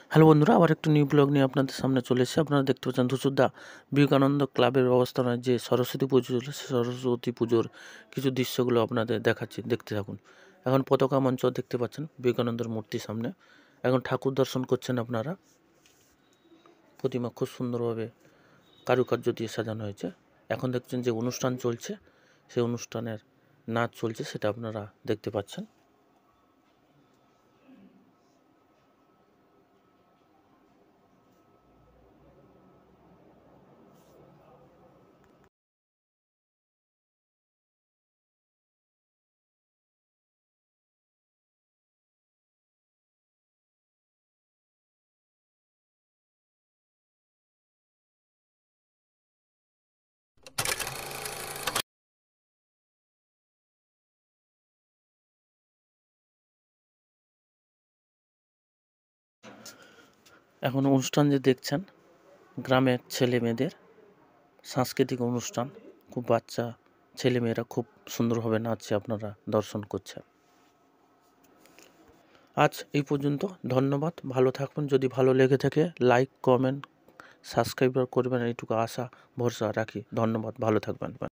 Hello বন্ধুরা, আবার একটু নিউ ব্লগ নিয়ে আপনাদের সামনে চলে এসেছি। আপনারা দেখতে পাচ্ছেন ধূসুরদা বিবেকানন্দ ক্লাবের ব্যবস্থাপনায় যে সরস্বতী পুজো চলছে, সরস্বতী পুজোর কিছু দৃশ্যগুলো আপনাদের দেখাচ্ছি, দেখতে থাকুন। এখন পতাকা মঞ্চ দেখতে পাচ্ছেন বিবেকানন্দের মূর্তির সামনে। এখন ঠাকুর দর্শন করছেন আপনারা। প্রতিমা খুব সুন্দরভাবে কারুকার্য দিয়ে সাজানো হয়েছে। এখন দেখছেন যে অনুষ্ঠান চলছে, সেই অনুষ্ঠানের নাচ চলছে, সেটা আপনারা দেখতে পাচ্ছেন। এখন অনুষ্ঠান যে দেখছেন, গ্রামের ছেলে মেয়েদের সাংস্কৃতিক অনুষ্ঠান। খুব বাচ্চা ছেলেমেয়েরা খুব সুন্দরভাবে নাচছে, আপনারা দর্শন করছেন। আজ এই পর্যন্ত। ধন্যবাদ, ভালো থাকবেন। যদি ভালো লেগে থাকে লাইক, কমেন্ট, সাবস্ক্রাইব করবেন, এইটুকু আশা ভরসা রাখি। ধন্যবাদ, ভালো থাকবেন।